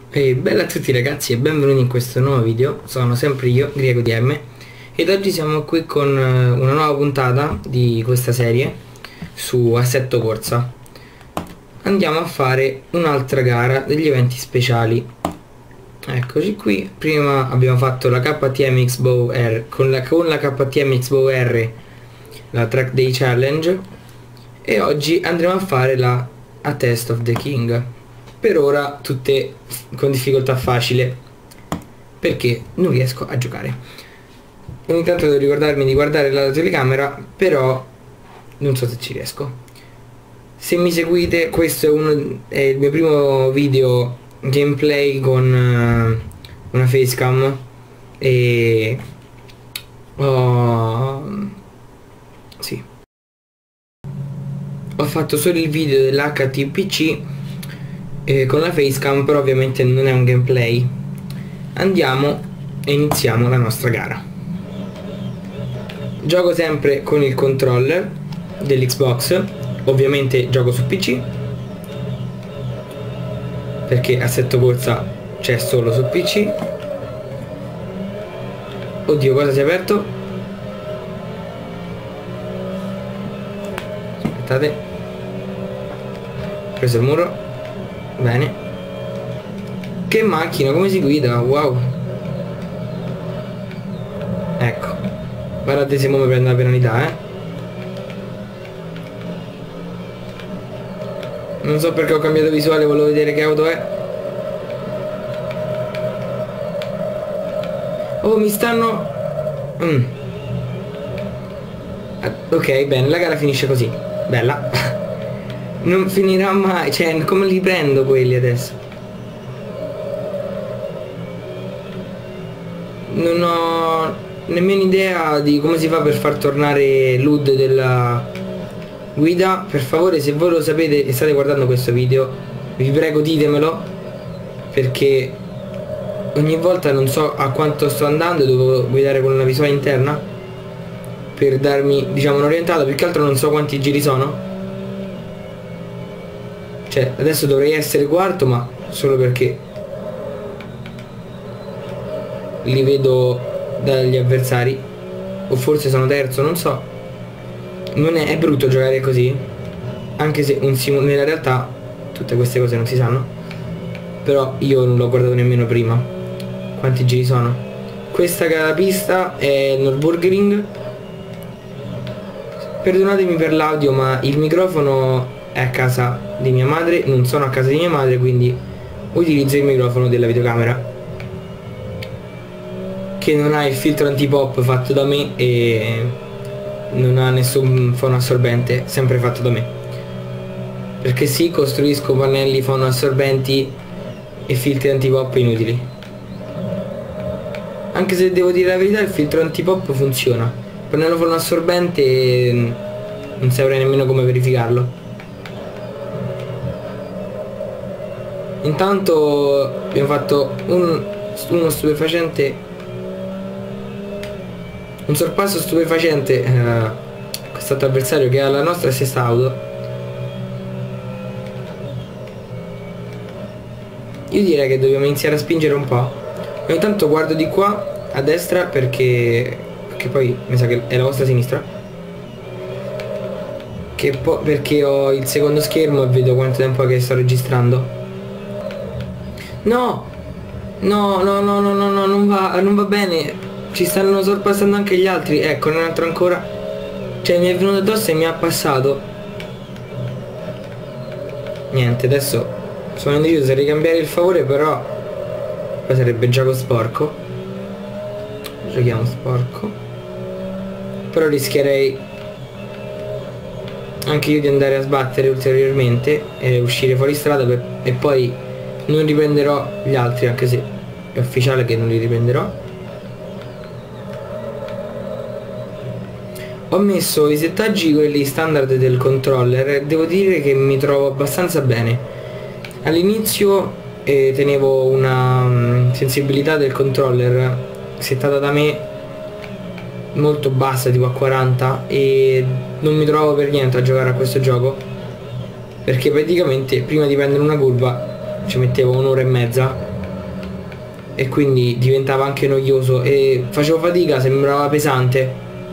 E bella a tutti ragazzi e benvenuti in questo nuovo video. Sono sempre io, GregoDM, ed oggi siamo qui con una nuova puntata di questa serie su Assetto Corsa. Andiamo a fare un'altra gara degli eventi speciali. Eccoci qui. Prima abbiamo fatto la KTM X-Bow R con la KTM X-Bow R, la Track Day Challenge, e oggi andremo a fare la A Test of the King. Per ora tutte con difficoltà facile, perché non riesco a giocare. Ogni tanto devo ricordarmi di guardare la telecamera, però non so se ci riesco. Se mi seguite, questo è il mio primo video gameplay con una facecam e sì, ho fatto solo il video dell'HTPC con la facecam, però ovviamente non è un gameplay. Andiamo e iniziamo la nostra gara. Gioco sempre con il controller dell'Xbox, ovviamente gioco su PC perché Assetto Corsa c'è solo su PC. Oddio, cosa si è aperto? Aspettate, ho preso il muro. Bene. Che macchina, come si guida, wow. Ecco, guardate se mo mi prende la penalità, Non so perché ho cambiato visuale, volevo vedere che auto è. Oh, mi stanno... Ok, bene, la gara finisce così. Bella. Non finirà mai, cioè come li prendo quelli adesso? Non ho nemmeno idea di come si fa per far tornare l'HUD della guida. Per favore, se voi lo sapete e state guardando questo video, vi prego ditemelo, perché ogni volta non so a quanto sto andando, devo guidare con una visuale interna per darmi, diciamo, un'orientata. Più che altro non so quanti giri sono. Cioè, adesso dovrei essere quarto, ma solo perché li vedo dagli avversari. O forse sono terzo, non so. Non è brutto giocare così, anche se nella realtà tutte queste cose non si sanno. Però io non l'ho guardato nemmeno prima quanti giri sono. Questa pista è Nürburgring. Perdonatemi per l'audio, ma il microfono è a casa di mia madre, non sono a casa di mia madre, quindi utilizzo il microfono della videocamera, che non ha il filtro antipop fatto da me e non ha nessun fonoassorbente, sempre fatto da me, perché sì, costruisco pannelli fonoassorbenti e filtri antipop inutili. Anche se devo dire la verità, il filtro antipop funziona. Il pannello fonoassorbente non saprei nemmeno come verificarlo. Intanto abbiamo fatto uno stupefacente, un sorpasso stupefacente quest'altro avversario che ha la nostra stessa auto. Io direi che dobbiamo iniziare a spingere un po'. Ogni tanto guardo di qua a destra perché poi mi sa che è la vostra sinistra, perché ho il secondo schermo e vedo quanto tempo è che sto registrando. No, no, no, no, no, no, no, non va bene. Ci stanno sorpassando anche gli altri. Ecco, un altro ancora. Cioè, mi è venuto addosso e mi ha passato. Niente, adesso sono indeciso se ricambiare il favore, però poi sarebbe gioco sporco. Giochiamo sporco. Però rischierei anche io di andare a sbattere ulteriormente e uscire fuori strada e poi non riprenderò gli altri, anche se è ufficiale che non li riprenderò. Ho messo i settaggi, quelli standard del controller, e devo dire che mi trovo abbastanza bene. All'inizio tenevo una sensibilità del controller settata da me molto bassa, tipo a 40, e non mi trovo per niente a giocare a questo gioco, perché praticamente prima di prendere una curva ci mettevo un'ora e mezza e quindi diventava anche noioso e facevo fatica, sembrava pesante.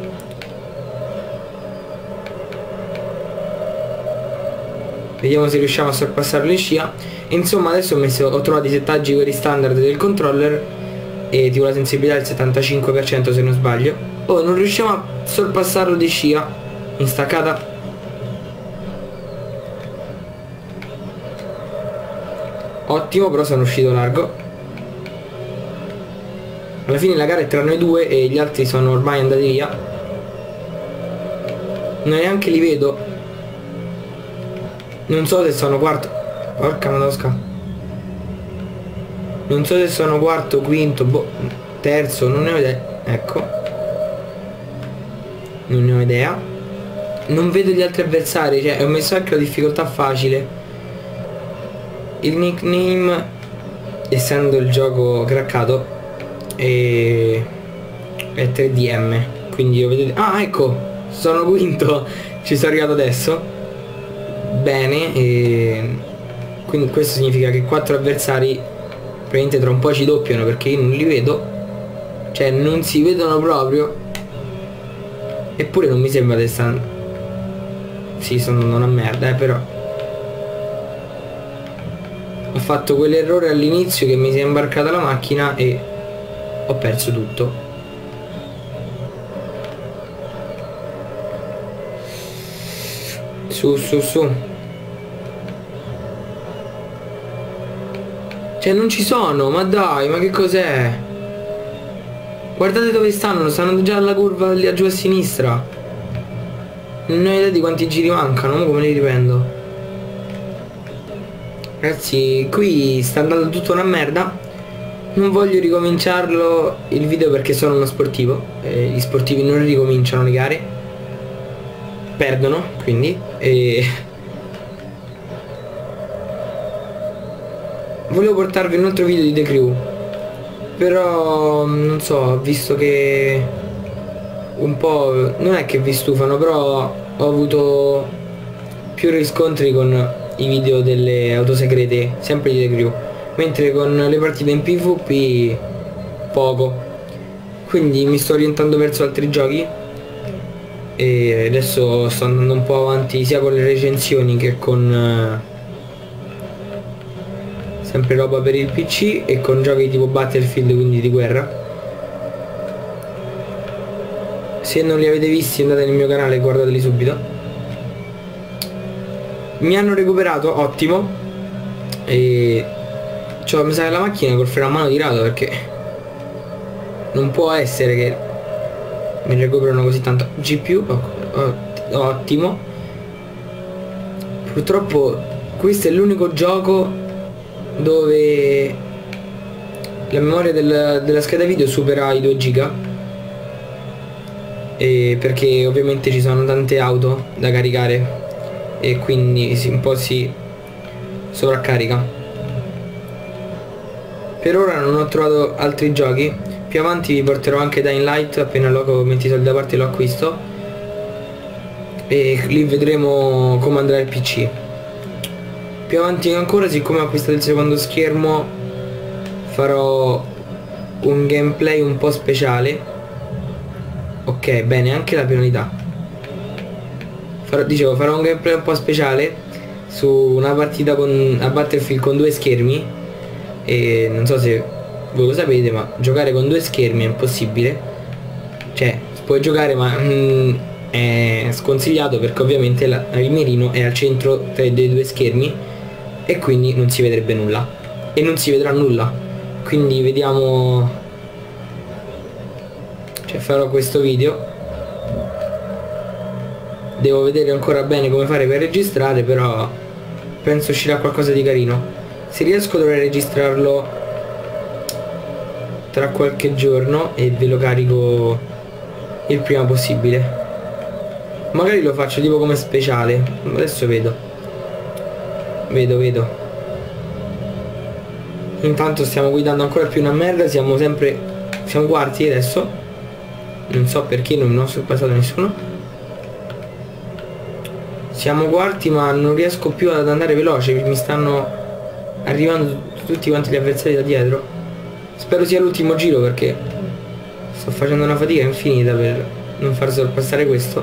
Vediamo se riusciamo a sorpassarlo in scia. Insomma, adesso ho trovato i settaggi quelli standard del controller e tipo la sensibilità del 75% se non sbaglio. Oh, non riusciamo a sorpassarlo di scia in staccata. Ottimo, però sono uscito largo. Alla fine la gara è tra noi due e gli altri sono ormai andati via. Neanche li vedo. Non so se sono quarto. Porca madosca. Non so se sono quarto, quinto, boh, terzo, non ne ho idea. Ecco. Non ne ho idea. Non vedo gli altri avversari, cioè ho messo anche la difficoltà facile. Il nickname, essendo il gioco craccato, è 3DM, quindi lo vedete. Ah, ecco, sono quinto, ci sono arrivato adesso. Bene, quindi questo significa che 4 avversari praticamente tra un po' ci doppiano, perché io non li vedo, cioè non si vedono proprio. Eppure non mi sembra che stanno. Sì, sono una merda, però ho fatto quell'errore all'inizio che mi si è imbarcata la macchina e ho perso tutto. Su, su, su. Cioè non ci sono, ma dai, ma che cos'è? Guardate dove stanno già alla curva lì giù a sinistra. Non ho idea di quanti giri mancano, come li riprendo. Ragazzi, qui sta andando tutto una merda. Non voglio ricominciarlo il video perché sono uno sportivo. Gli sportivi non ricominciano le gare, perdono, quindi. Volevo portarvi un altro video di The Crew, però non so, visto che un po', non è che vi stufano, però ho avuto più riscontri con i video delle auto segrete, sempre di The Crew, mentre con le partite in PvP poco. Quindi mi sto orientando verso altri giochi e adesso sto andando un po' avanti sia con le recensioni che con sempre roba per il PC e con giochi tipo Battlefield, quindi di guerra. Se non li avete visti andate nel mio canale e guardateli subito. Mi hanno recuperato, ottimo. E cioè, mi sa che la macchina col freno a mano tirato, perché non può essere che mi recuperano così tanto. GPU, ottimo. Purtroppo questo è l'unico gioco dove la memoria della scheda video supera i 2 giga, perché ovviamente ci sono tante auto da caricare e quindi un po' si sovraccarica. Per ora non ho trovato altri giochi, più avanti vi porterò anche Dying Light, appena lo metti i soldi da parte lo acquisto e lì vedremo come andrà il PC. Più avanti ancora, siccome ho acquistato il secondo schermo, farò un gameplay un po' speciale. Ok, bene, anche la penalità. Farò un gameplay un po' speciale su una partita a Battlefield con 2 schermi. E non so se voi lo sapete, ma giocare con 2 schermi è impossibile. Cioè, puoi giocare, ma è sconsigliato, perché ovviamente il mirino è al centro dei 2 schermi e quindi non si vedrebbe nulla e non si vedrà nulla. Quindi vediamo, cioè farò questo video, devo vedere ancora bene come fare per registrare, però penso uscirà qualcosa di carino. Se riesco dovrei registrarlo tra qualche giorno e ve lo carico il prima possibile. Magari lo faccio tipo come speciale, adesso vedo. Intanto stiamo guidando ancora più una merda, siamo quarti adesso. Non so perché non ho sorpassato nessuno. Siamo quarti, ma non riesco più ad andare veloce, mi stanno arrivando tutti quanti gli avversari da dietro. Spero sia l'ultimo giro perché sto facendo una fatica infinita per non far sorpassare questo.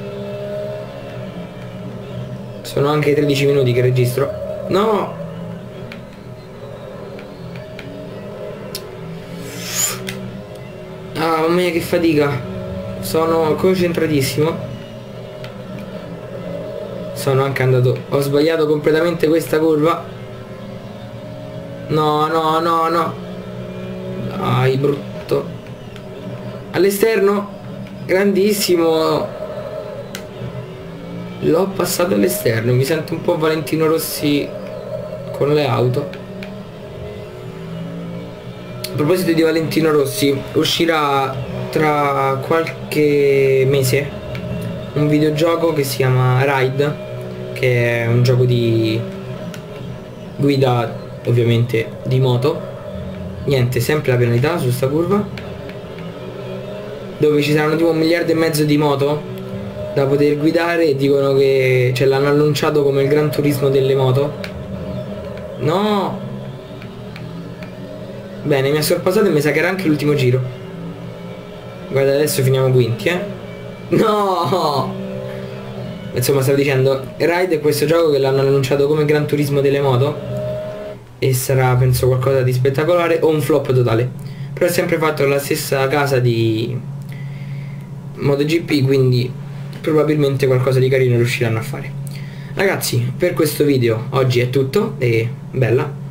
Sono anche 13 minuti che registro. No! Ah, mamma mia che fatica. Sono concentratissimo. Sono anche andato. Ho sbagliato completamente questa curva. No, no, no, no. Dai, brutto. All'esterno. Grandissimo. L'ho passato all'esterno. Mi sento un po' Valentino Rossi con le auto. A proposito di Valentino Rossi, uscirà tra qualche mese un videogioco che si chiama Ride, che è un gioco di guida, ovviamente di moto. Niente, sempre la penalità su sta curva, dove ci saranno tipo 1,5 miliardi di moto da poter guidare e dicono che l'hanno annunciato come il Gran Turismo delle moto. No! Bene, mi ha sorpassato e mi sa che era anche l'ultimo giro. Guarda, adesso finiamo quinti, No! Insomma, stavo dicendo, Ride è questo gioco che l'hanno annunciato come Gran Turismo delle moto e sarà, penso, qualcosa di spettacolare o un flop totale. Però è sempre fatto dalla stessa casa di MotoGP, quindi probabilmente qualcosa di carino riusciranno a fare. Ragazzi, per questo video oggi è tutto e bella.